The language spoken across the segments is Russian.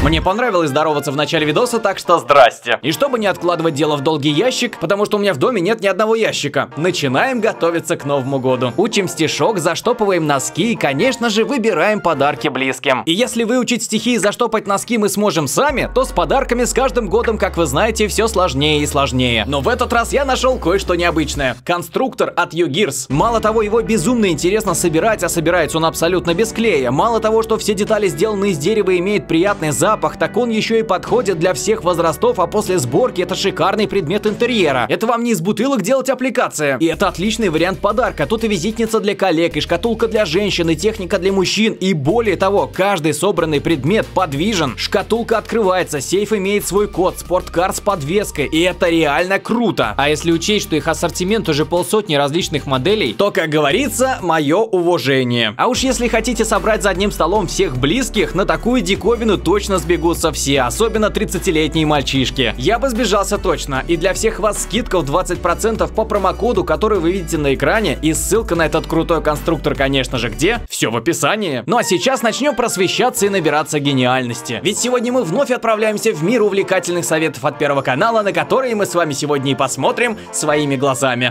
Мне понравилось здороваться в начале видоса, так что здрасте. И чтобы не откладывать дело в долгий ящик, потому что у меня в доме нет ни одного ящика, начинаем готовиться к Новому году. Учим стишок, заштопываем носки и, конечно же, выбираем подарки близким. И если выучить стихи и заштопать носки мы сможем сами, то с подарками с каждым годом, как вы знаете, все сложнее и сложнее. Но в этот раз я нашел кое-что необычное. Конструктор от UGears. Мало того, его безумно интересно собирать, а собирается он абсолютно без клея. Мало того, что все детали сделаны из дерева и имеют приятный запах, так он еще и подходит для всех возрастов, а после сборки это шикарный предмет интерьера. Это вам не из бутылок делать аппликация. И это отличный вариант подарка. Тут и визитница для коллег, и шкатулка для женщин, и техника для мужчин. И более того, каждый собранный предмет подвижен. Шкатулка открывается, сейф имеет свой код, спорткар с подвеской. И это реально круто. А если учесть, что их ассортимент уже полсотни различных моделей, то, как говорится, мое уважение. А уж если хотите собрать за одним столом всех близких, на такую диковину точно сбегутся все, особенно 30-летние мальчишки. Я бы сбежался точно. И для всех вас скидка в 20% по промокоду, который вы видите на экране. И ссылка на этот крутой конструктор, конечно же, где? Все в описании. Ну а сейчас начнем просвещаться и набираться гениальности. Ведь сегодня мы вновь отправляемся в мир увлекательных советов от Первого канала, на которые мы с вами сегодня и посмотрим своими глазами.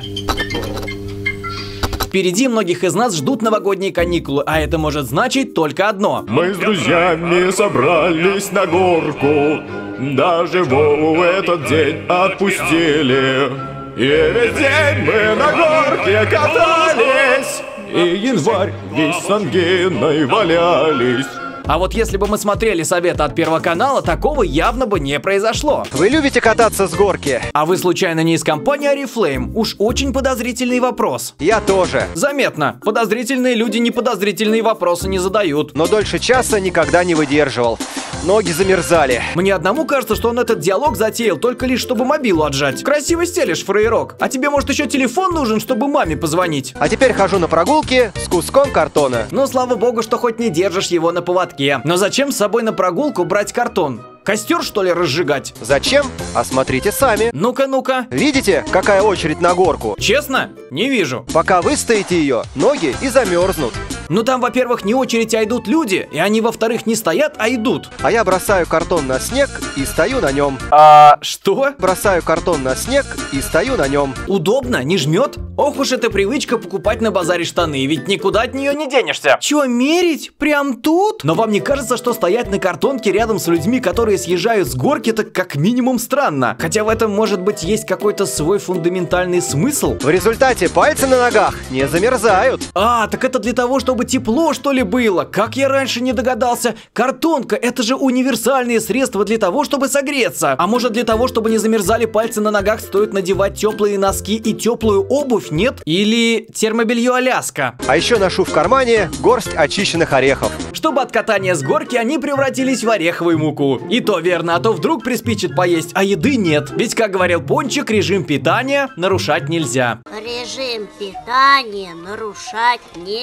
Впереди многих из нас ждут новогодние каникулы, а это может значить только одно. Мы с друзьями собрались на горку, даже Вову в этот день отпустили. И весь день мы на горке катались, и январь весь с ангиной валялись. А вот если бы мы смотрели советы от Первого канала, такого явно бы не произошло. Вы любите кататься с горки? А вы случайно не из компании Oriflame? Уж очень подозрительный вопрос. Я тоже. Заметно. Подозрительные люди неподозрительные вопросы не задают. Но дольше часа никогда не выдерживал. Ноги замерзали. Мне одному кажется, что он этот диалог затеял только лишь, чтобы мобилу отжать. Красиво стелишь, фраерок. А тебе, может, еще телефон нужен, чтобы маме позвонить? А теперь хожу на прогулки с куском картона. Ну, слава богу, что хоть не держишь его на поводке. Но зачем с собой на прогулку брать картон? Костер, что ли, разжигать? Зачем? Осмотрите сами. Ну-ка, ну-ка. Видите, какая очередь на горку? Честно? Не вижу. Пока выстоите ее, ноги и замерзнут. Ну там, во-первых, не очередь, а идут люди. И они, во-вторых, не стоят, а идут. А я бросаю картон на снег и стою на нем. Что? Бросаю картон на снег и стою на нем. Удобно, не жмет? Ох уж эта привычка покупать на базаре штаны, ведь никуда от нее не денешься. Чё, мерить? Прям тут? Но вам не кажется, что стоять на картонке рядом с людьми, которые съезжают с горки, это как минимум странно? Хотя в этом, может быть, есть какой-то свой фундаментальный смысл? В результате пальцы на ногах не замерзают. Так это для того, чтобы тепло, что ли, было? Как я раньше не догадался? Картонка — это же универсальное средство для того, чтобы согреться. А может, для того, чтобы не замерзали пальцы на ногах, стоит надевать теплые носки и теплую обувь, нет? Или термобелье Аляска? А еще ношу в кармане горсть очищенных орехов. Чтобы от катания с горки они превратились в ореховую муку. И то верно, а то вдруг приспичит поесть, а еды нет. Ведь, как говорил Пончик, режим питания нарушать нельзя. Режим питания нарушать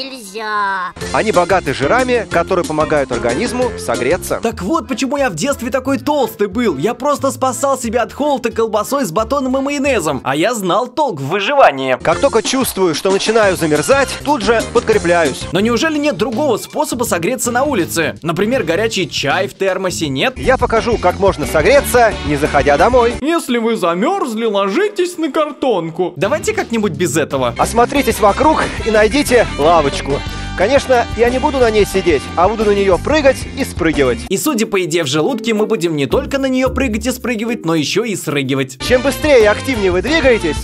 нельзя. Они богаты жирами, которые помогают организму согреться. Так вот, почему я в детстве такой толстый был. Я просто спасал себя от холода колбасой с батоном и майонезом. А я знал толк в выживании. Как только чувствую, что начинаю замерзать, тут же подкрепляюсь. Но неужели нет другого способа согреться на улице? Например, горячий чай в термосе, нет? Я покажу, как можно согреться, не заходя домой. Если вы замерзли, ложитесь на картонку. Давайте как-нибудь без этого. Осмотритесь вокруг и найдите лавочку. Конечно, я не буду на ней сидеть, а буду на нее прыгать и спрыгивать. И судя по еде в желудке, мы будем не только на нее прыгать и спрыгивать, но еще и срыгивать. Чем быстрее и активнее вы двигаетесь,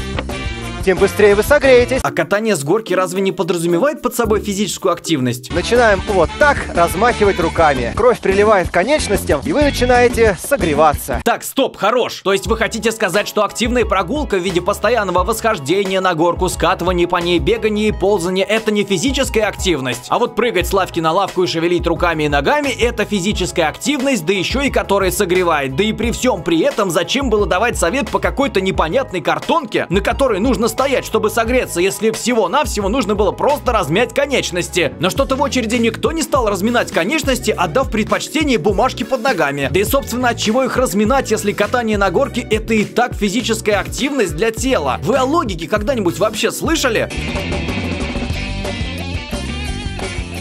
тем быстрее вы согреетесь. А катание с горки разве не подразумевает под собой физическую активность? Начинаем вот так размахивать руками. Кровь приливает к конечностям, и вы начинаете согреваться. Так, стоп, хорош. То есть вы хотите сказать, что активная прогулка в виде постоянного восхождения на горку, скатывания по ней, бегания и ползания — это не физическая активность? А вот прыгать с лавки на лавку и шевелить руками и ногами — это физическая активность, да еще и которая согревает. Да и при всем при этом зачем было давать совет по какой-то непонятной картонке, на которой нужно стоять, чтобы согреться, если всего-навсего нужно было просто размять конечности? Но что-то в очереди никто не стал разминать конечности, отдав предпочтение бумажке под ногами. Да и, собственно, от чего их разминать, если катание на горке — это и так физическая активность для тела? Вы о логике когда-нибудь вообще слышали?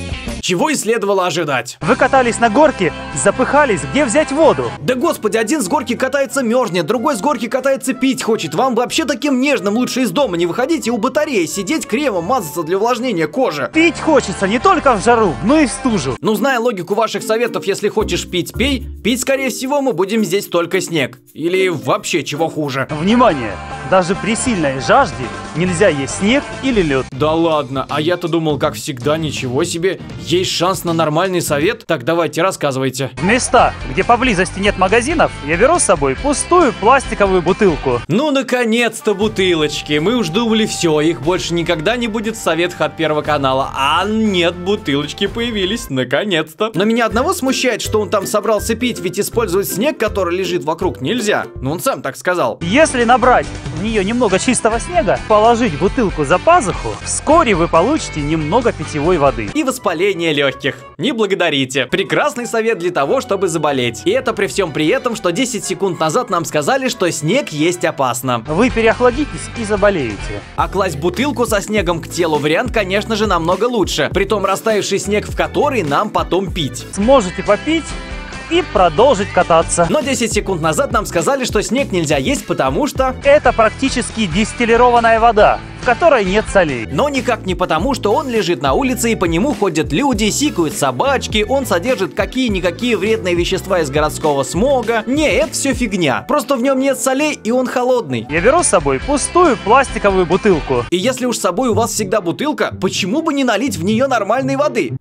чего и следовало ожидать. Вы катались на горке, запыхались, где взять воду? Да господи, один с горки катается мерзнет, другой с горки катается пить хочет. Вам вообще таким нежным лучше из дома не выходить и у батареи сидеть, кремом мазаться для увлажнения кожи. Пить хочется не только в жару, но и в стужу. Ну, зная логику ваших советов, если хочешь пить, пей. Пить, скорее всего, мы будем здесь только снег. Или вообще чего хуже. Внимание! Даже при сильной жажде нельзя есть снег или лед. Да ладно, а я-то думал, как всегда, ничего себе. Есть шанс на нормальный совет? Так давайте, рассказывайте. В места, где поблизости нет магазинов, я беру с собой пустую пластиковую бутылку. Ну, наконец-то бутылочки. Мы уж думали, все, их больше никогда не будет в советах от Первого канала. А нет, бутылочки появились, наконец-то. Но меня одного смущает, что он там собрался пить, ведь использовать снег, который лежит вокруг, нельзя. Ну, он сам так сказал. Если набрать в нее немного чистого снега, положить бутылку за пазуху, вскоре вы получите немного питьевой воды. И воспаление легких. Не благодарите. Прекрасный совет для того, чтобы заболеть. И это при всем при этом, что 10 секунд назад нам сказали, что снег есть опасно. Вы переохладитесь и заболеете. А класть бутылку со снегом к телу вариант, конечно же, намного лучше. Притом растаявший снег, в который нам потом пить. Сможете попить и продолжить кататься. Но 10 секунд назад нам сказали, что снег нельзя есть, потому что... Это практически дистиллированная вода, в которой нет солей. Но никак не потому, что он лежит на улице и по нему ходят люди, сикают собачки, он содержит какие-никакие вредные вещества из городского смога. Не, это все фигня. Просто в нем нет солей и он холодный. Я беру с собой пустую пластиковую бутылку. И если уж с собой у вас всегда бутылка, почему бы не налить в нее нормальной воды?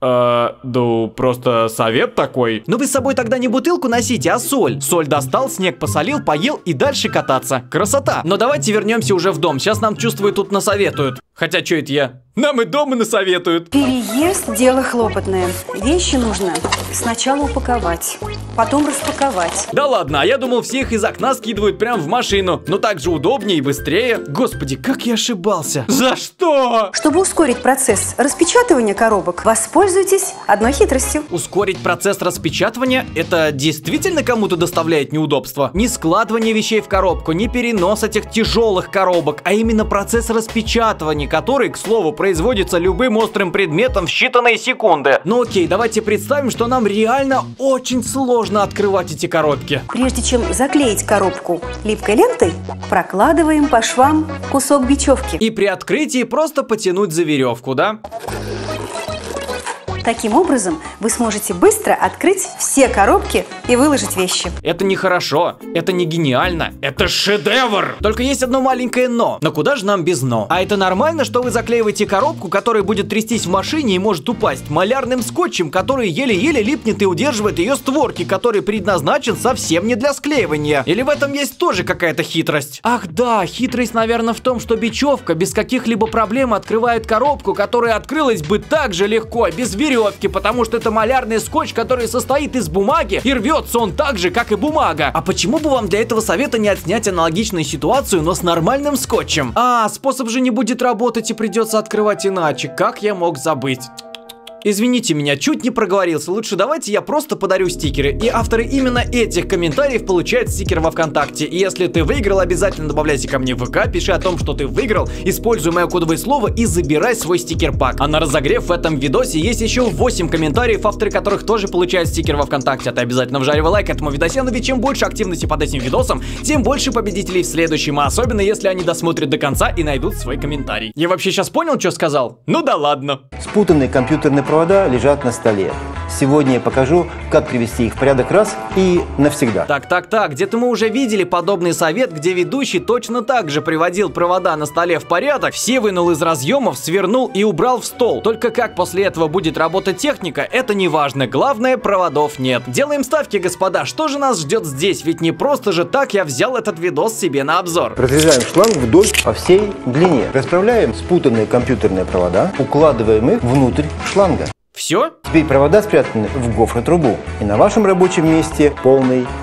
Ну, просто совет такой. Но вы с собой тогда не бутылку носите, а соль. Соль достал, снег посолил, поел и дальше кататься. Красота. Но давайте вернемся уже в дом. Сейчас нам, чувствую, тут насоветуют. Хотя, что это я? Нам и дома насоветуют. Переезд – дело хлопотное. Вещи нужно сначала упаковать, потом распаковать. Да ладно, а я думал, всех из окна скидывают прям в машину. Но так же удобнее и быстрее. Господи, как я ошибался. За что? Чтобы ускорить процесс распечатывания коробок, воспользуйтесь одной хитростью. Ускорить процесс распечатывания – это действительно кому-то доставляет неудобства? Не складывание вещей в коробку, не перенос этих тяжелых коробок, а именно процесс распечатывания, который, к слову, производится любым острым предметом в считанные секунды. Ну окей, давайте представим, что нам реально очень сложно открывать эти коробки. Прежде чем заклеить коробку липкой лентой, прокладываем по швам кусок бечевки. И при открытии просто потянуть за веревку, да? Таким образом, вы сможете быстро открыть все коробки и выложить вещи. Это нехорошо, это не гениально, это шедевр! Только есть одно маленькое но. Но куда же нам без но? А это нормально, что вы заклеиваете коробку, которая будет трястись в машине и может упасть, малярным скотчем, который еле-еле липнет и удерживает ее створки, который предназначен совсем не для склеивания? Или в этом есть тоже какая-то хитрость? Ах да, хитрость, наверное, в том, что бечевка без каких-либо проблем открывает коробку, которая открылась бы так же легко, без веревки, потому что это малярный скотч, который состоит из бумаги, и рвется он так же, как и бумага. А почему бы вам для этого совета не отснять аналогичную ситуацию, но с нормальным скотчем? А, способ же не будет работать и придется открывать иначе. Как я мог забыть? Извините меня, чуть не проговорился. Лучше давайте я просто подарю стикеры. И авторы именно этих комментариев получают стикер во ВКонтакте. И если ты выиграл, обязательно добавляйся ко мне в ВК, пиши о том, что ты выиграл, используй мое кодовое слово и забирай свой стикер-пак. А на разогрев в этом видосе есть еще 8 комментариев, авторы которых тоже получают стикер во ВКонтакте. А ты обязательно вжаривай лайк этому видосену, ведь чем больше активности под этим видосом, тем больше победителей в следующем. А особенно, если они досмотрят до конца и найдут свой комментарий. Я вообще сейчас понял, что сказал? Ну да ладно. Спутанные компьютерные провода лежат на столе. Сегодня я покажу, как привести их в порядок раз и навсегда. Так, где-то мы уже видели подобный совет, где ведущий точно так же приводил провода на столе в порядок, все вынул из разъемов, свернул и убрал в стол. Только как после этого будет работать техника, это не важно. Главное, проводов нет. Делаем ставки, господа, что же нас ждет здесь? Ведь не просто же так я взял этот видос себе на обзор. Разрезаем шланг вдоль по всей длине. Расправляем спутанные компьютерные провода, укладываем их внутрь шланга. Все? Теперь провода спрятаны в гофротрубу, и на вашем рабочем месте полный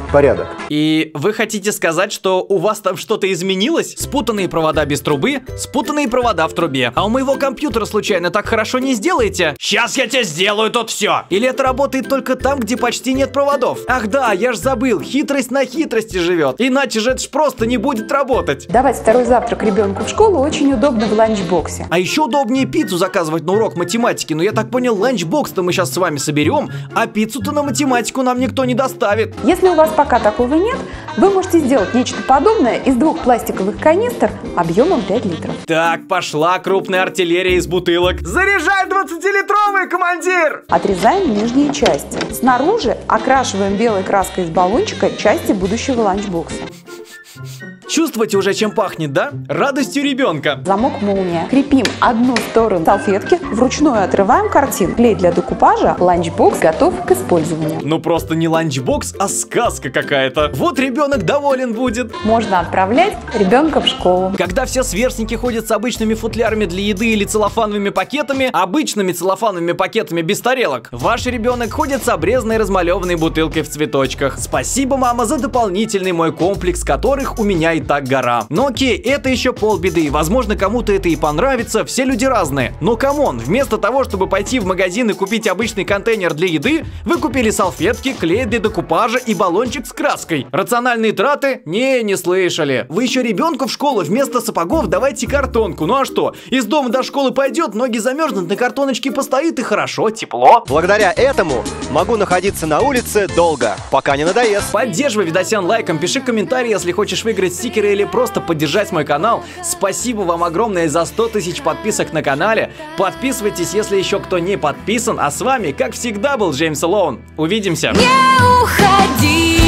порядок. И вы хотите сказать, что у вас там что-то изменилось? Спутанные провода без трубы, спутанные провода в трубе. А у моего компьютера случайно так хорошо не сделаете? Сейчас я тебе сделаю тут все. Или это работает только там, где почти нет проводов? Ах да, я ж забыл, хитрость на хитрости живет. Иначе же это ж просто не будет работать. Давать второй завтрак ребенку в школу очень удобно в ланчбоксе. А еще удобнее пиццу заказывать на урок математики. Но я так понял, ланчбокс-то мы сейчас с вами соберем, а пиццу-то на математику нам никто не доставит. Если у вас пока такого нет, вы можете сделать нечто подобное из 2 пластиковых канистр объемом 5 литров. Так, пошла крупная артиллерия из бутылок. Заряжай 20-литровый, командир! Отрезаем нижние части. Снаружи окрашиваем белой краской из баллончика части будущего ланчбокса. Чувствуете уже, чем пахнет, да? Радостью ребенка. Замок молния. Крепим одну сторону салфетки, вручную отрываем картин. Клей для декупажа. Ланчбокс готов к использованию. Ну просто не ланчбокс, а сказка какая-то. Вот ребенок доволен будет. Можно отправлять ребенка в школу. Когда все сверстники ходят с обычными футлярами для еды или целлофановыми пакетами, обычными целлофановыми пакетами без тарелок, ваш ребенок ходит с обрезанной размалеванной бутылкой в цветочках. Спасибо, мама, за дополнительный мой комплекс, которых у меня и так гора. Но окей, это еще полбеды. Возможно, кому-то это и понравится, все люди разные. Но камон, вместо того, чтобы пойти в магазин и купить обычный контейнер для еды, вы купили салфетки, клей для декупажа и баллончик с краской. Рациональные траты? Не слышали. Вы еще ребенку в школу вместо сапогов давайте картонку. Ну а что? Из дома до школы пойдет, ноги замерзнут, на картоночке постоит и хорошо, тепло. Благодаря этому могу находиться на улице долго, пока не надоест. Поддерживай Видосян лайком, пиши комментарий, если хочешь выиграть стикеры или просто поддержать мой канал. Спасибо вам огромное за 100 тысяч подписок на канале. Подписывайтесь, если еще кто не подписан. А с вами, как всегда, был Джеймс Лоун. Увидимся. Не уходи,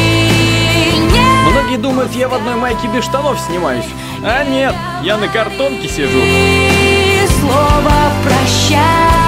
Многие думают, я в одной майке без штанов снимаюсь. А нет, я на картонке сижу. слово прощай.